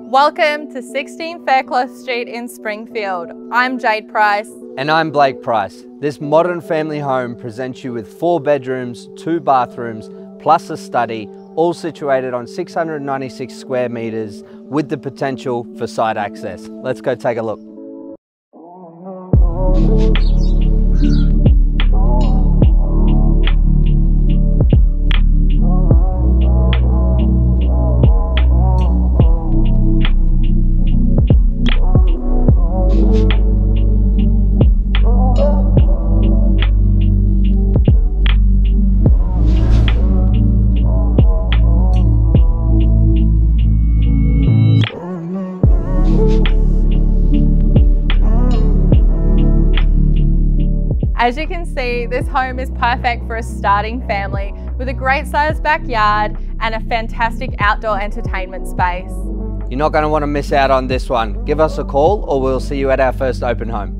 Welcome to 16 Faircloth Street in Springfield. I'm Jade Price. And I'm Blake Price. This modern family home presents you with 4 bedrooms, 2 bathrooms, plus a study, all situated on 696 square meters with the potential for side access. Let's go take a look. As you can see, this home is perfect for a starting family with a great sized backyard and a fantastic outdoor entertainment space. You're not going to want to miss out on this one. Give us a call or we'll see you at our first open home.